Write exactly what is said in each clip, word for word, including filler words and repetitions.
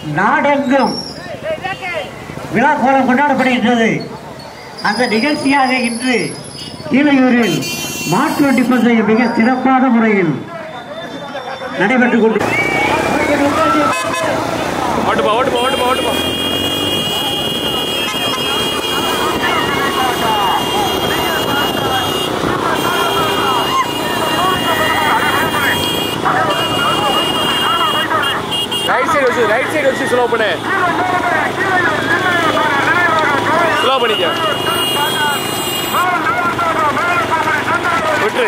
நாடெங்கும் விழா கோலம் கொண்டாடப்படுகின்றது. அந்த நிகழ்ச்சியாக இன்று கீழையூரில் மாட்டு வண்டி பந்தயம் மிக சிறப்பான முறையில் நடைபெற்றுக் கொண்டு ரைட் சைடு வச்சு ரைட் சைடு வச்சு ஸ்லோ பண்ணு ஸ்லோ பண்ணிக்க விட்டு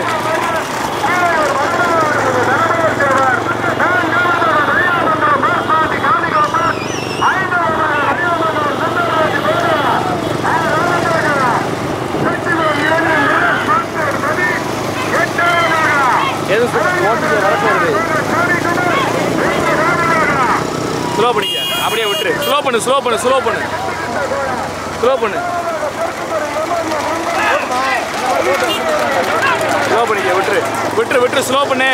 எது ஓட்டு வரப்போகுது ஸ்லோ பண்ணிக்க அப்படியே விட்டுரு ஸ்லோ பண்ணு ஸ்லோ பண்ணு ஸ்லோ பண்ணு ஸ்லோ பண்ணு ஸ்லோ பண்ணிக்க விட்டுரு விட்டுரு விட்டுரு ஸ்லோ பண்ணு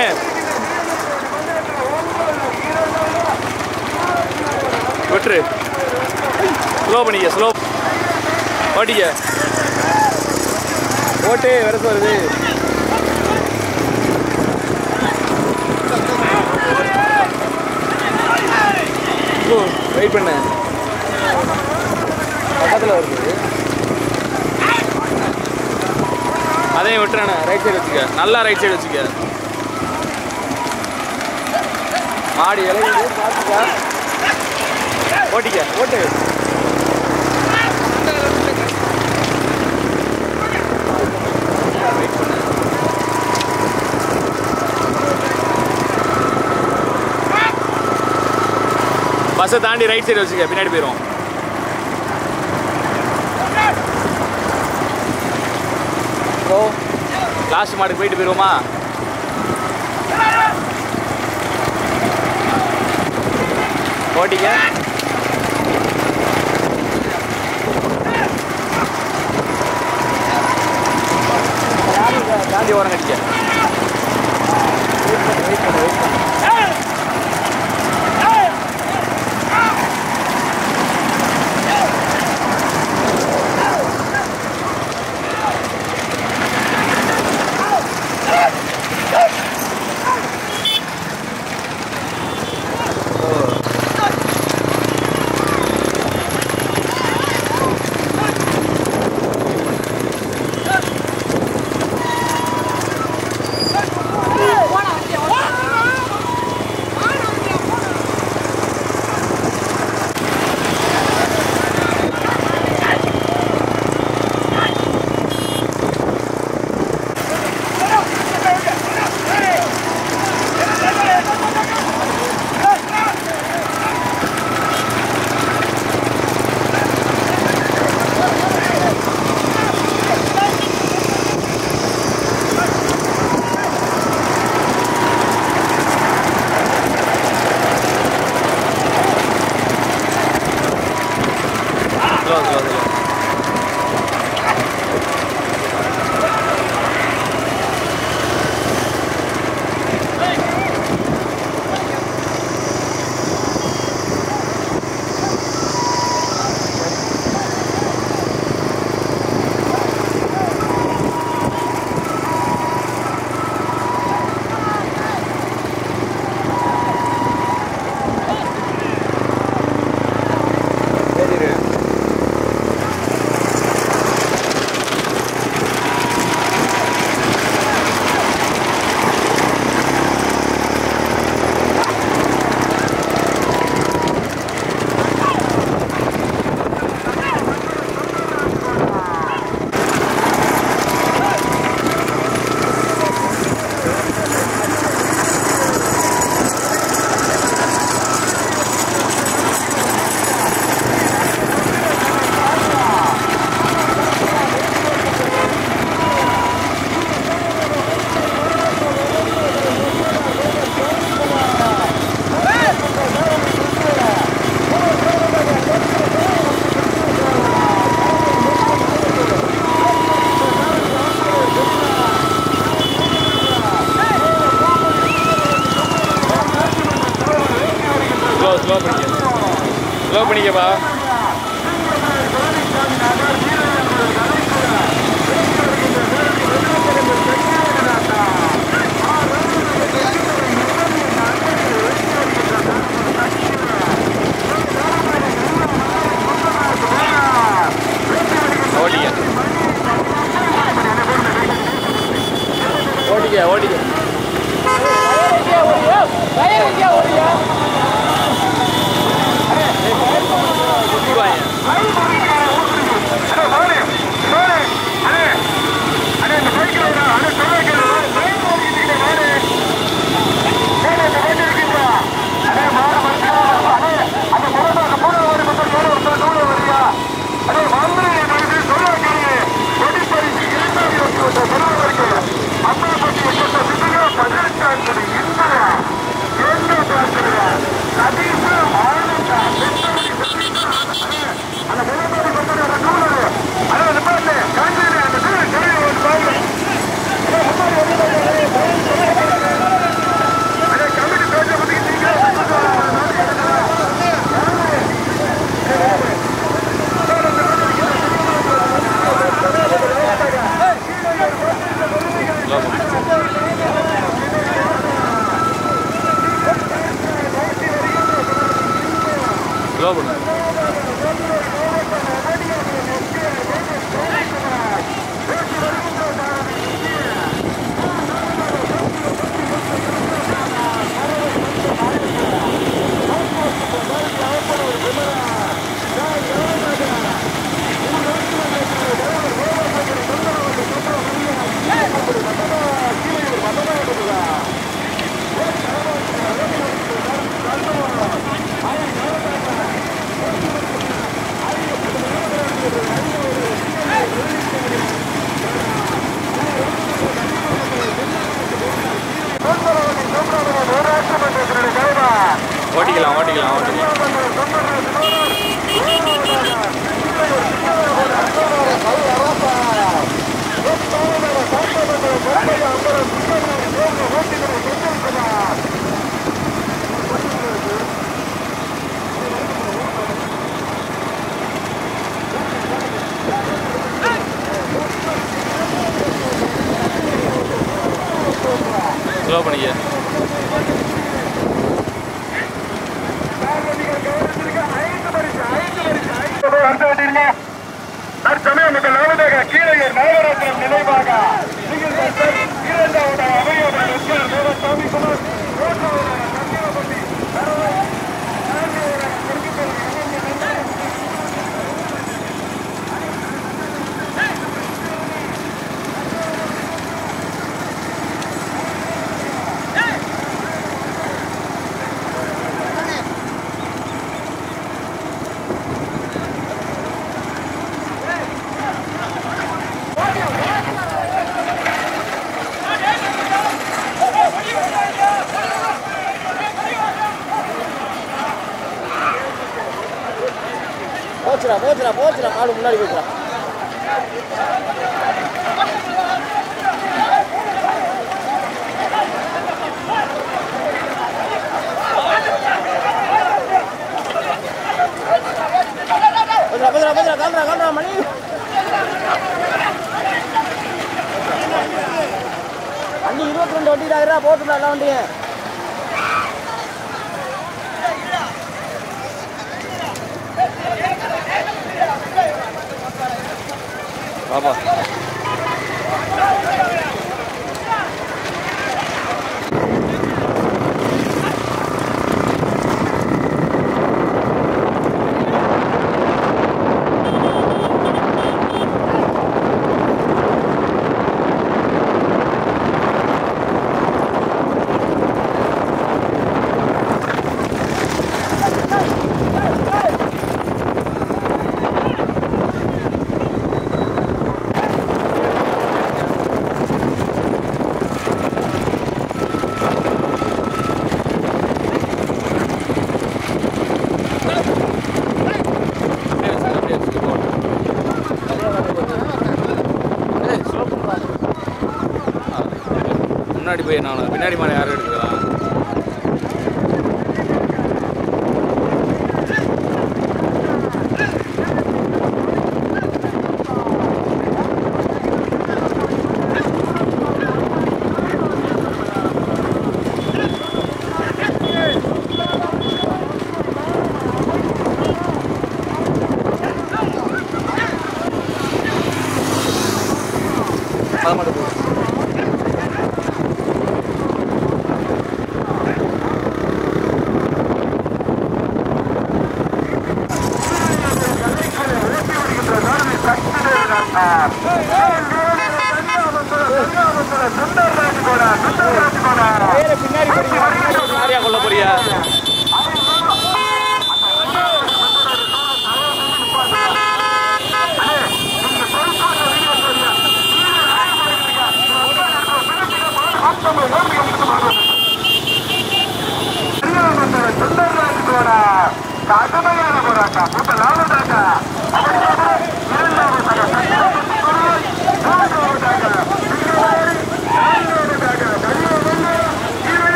விட்டுரு ஸ்லோ பண்ணிக்க ஸ்லோ ஓட்டிக்க ஓட்டு வரசு வருது வெயிட் பண்ண பக்கத்தில் வருது அதையும் விட்டுறானே ரைட் சைடு வச்சுக்க நல்லா ரைட் சைடு வச்சுக்க மாடி இலையுது பார்த்துக்க ஓட்டிக்க ஓட்டு வெயிட் பண்ண பஸ்ஸை தாண்டி ரைட் சைடு வச்சுக்க பின்னாடி போயிடும் ஸோ லாஸ்ட் மாட்டுக்கு போயிட்டு போயிடுவோமா ஓட்டிக்க தாண்டி ஓரம் கட்டிக்க வெயிட் பண்ணு வெயிட் பண்ணு வெயிட் பண்ணு ஸ்லோ பண்ணிக்கப்பா. ஓடிக்க ஓடிக்க ஸ்லோ பண்ணு. ஓட்டிக்கலாம் ஓட்டிக்கலாம் ஓட்டிக்கலாம். ஸ்லோ பண்ணிக்க. தற்சமயம் முதலாவதாக கீழையூர் நவரத்னம் நினைவாக இரண்டாவது அவையோட தேவசாமி குமார் போச்சுடா போச்சுடா போச்சுடா மாடு முன்னாடி போச்சுடா. போச்சுடா போச்சுடா போச்சுடா கால்றா கால்றா மணி. வண்டி இருபத்தி ரெண்டு வண்டி ஆயிரா போட்டுடா எல்லா வண்டியும். பாப்பா முன்னாடி போய் நான் பின்னாடி மாலை யாரும் எடுக்கலாம்.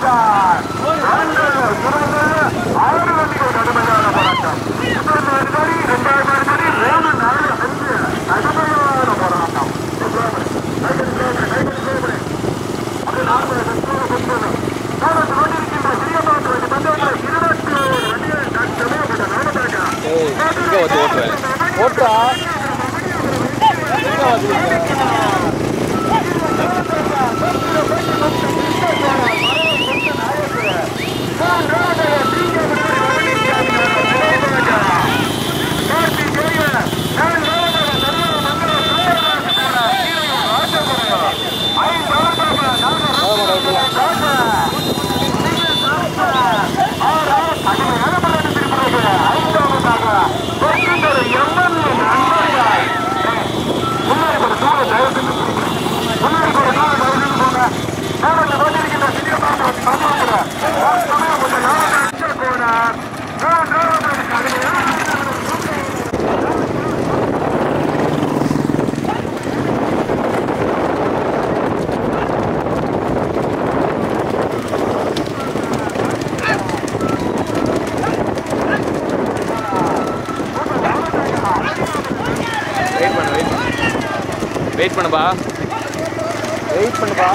ஓட்டா வெயிட் பண்ணுப்பா வெயிட் பண்ணுப்பா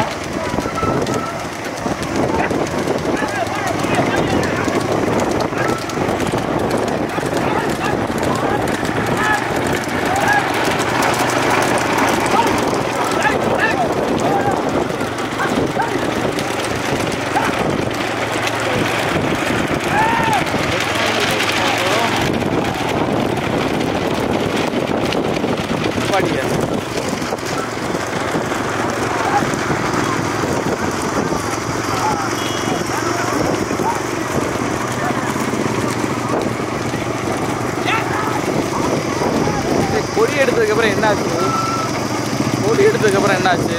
பொடி எடுத்ததுக்கப்புறம் என்னாச்சு பொடி எடுத்ததுக்கப்புறம் என்னாச்சு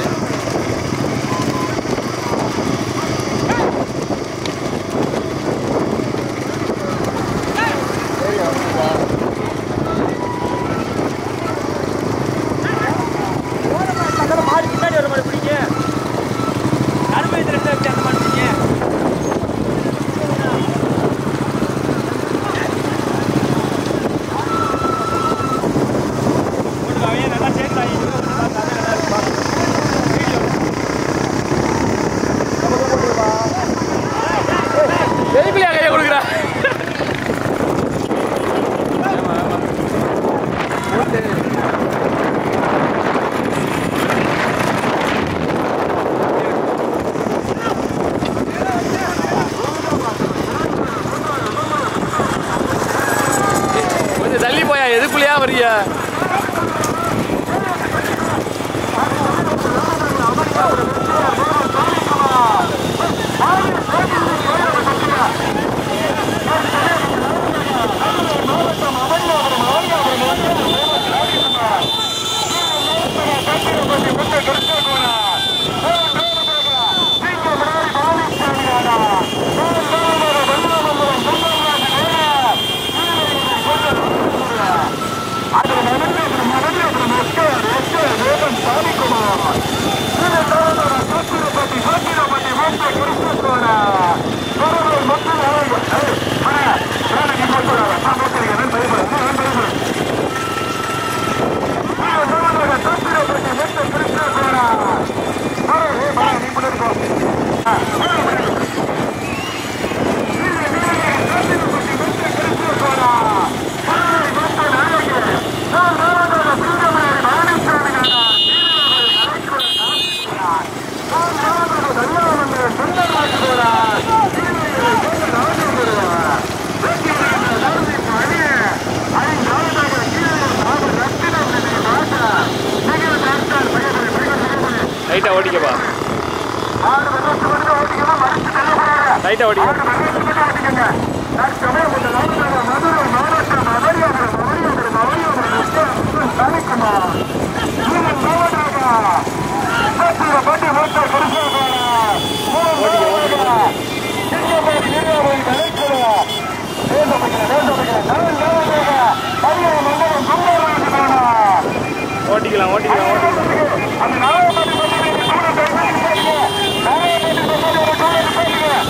மாடு பின்னாடி ஒரு மாடு பிடிங்க அருமை ரெண்டு வச்சு அந்த மாடு பிடிங்க நல்லா சேர்ந்து எதுக்குலையா கையை கொடுக்குறா கொஞ்சம் தள்ளி போயா எதுக்குள்ளேயா வரியா லைட்டாக ஓடிக்கப்பா லைட்டாக ஓடிக்க ஓட்டிக்கலாம் ஓட்டிக்கலாம் ஓட்டிக்கலாம்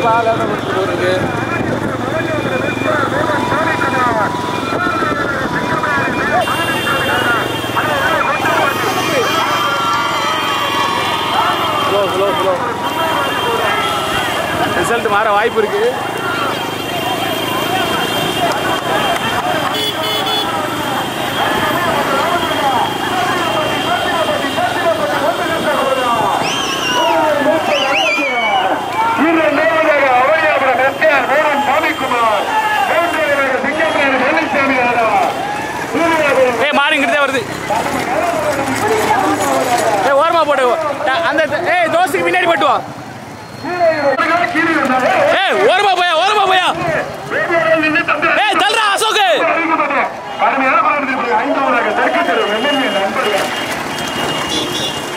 விடுப்பா லேட்டாக கொடுத்துட்டு போகிறதுக்கு. ஸ்லோ ஸ்லோ ஸ்லோ ரிசல்ட் மாற வாய்ப்பு இருக்கு. ஏ மாறிங்கிட்டே வருது. ஏ ஓரமா போட்டு அந்த ஏய் தோசைக்கு பின்னாடி போட்டுவா. ஏய் ஓரமா போயா ஓரமா போயா. ஏய் தல்றா அசோக்.